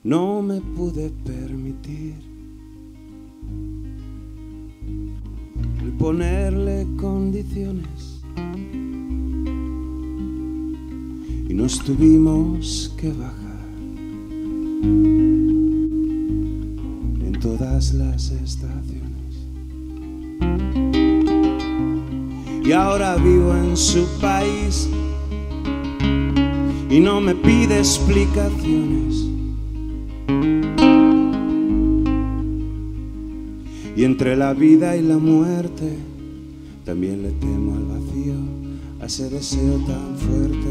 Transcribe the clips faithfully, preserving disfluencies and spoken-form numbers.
no me pude permitir el ponerle condiciones y nos tuvimos que bajar en todas las estaciones. Y ahora vivo en su país y no me pide explicaciones. Y entre la vida y la muerte también le temo al vacío, a ese deseo tan fuerte.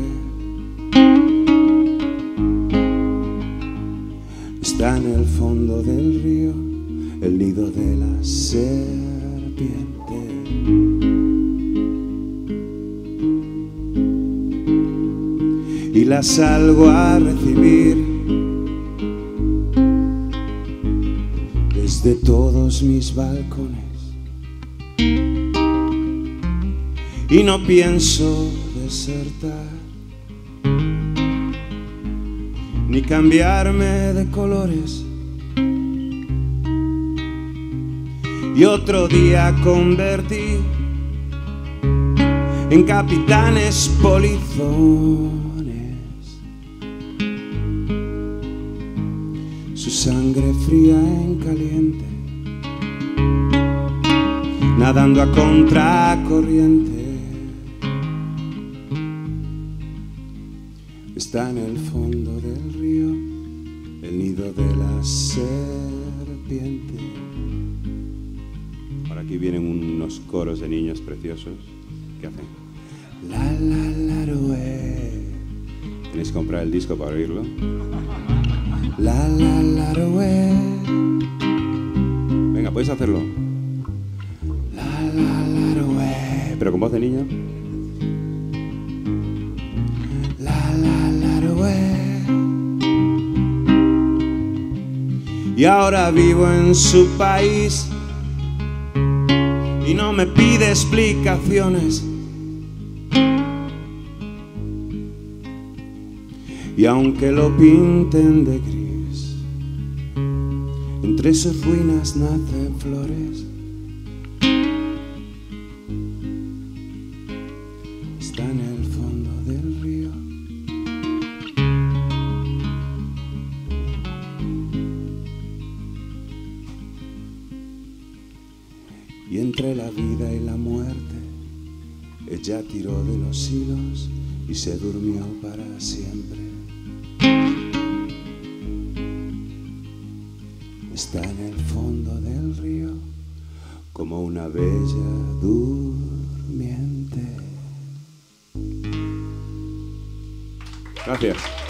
Está en el fondo del río el nido de la serpiente. Y la salgo a recibir desde todos mis balcones. Y no pienso desertar ni cambiarme de colores. Y otro día convertí en capitanes polizones su sangre fría en caliente, nadando a contracorriente. Está en el fondo del río el nido de la serpiente. Ahora aquí vienen unos coros de niños preciosos. ¿Qué hacen? La la la rue. Tenéis que comprar el disco para oírlo. La la la rue. Venga, podéis hacerlo. La la la rue. Pero con voz de niño. La la la rue. Y ahora vivo en su país y no me pide explicaciones. Y aunque lo pinten de gris, entre sus ruinas nacen flores. Está en el fondo del río y entre la vida y la muerte ella tiró de los hilos y se durmió para siempre. Está en el fondo del río como una bella durmiente. Gracias.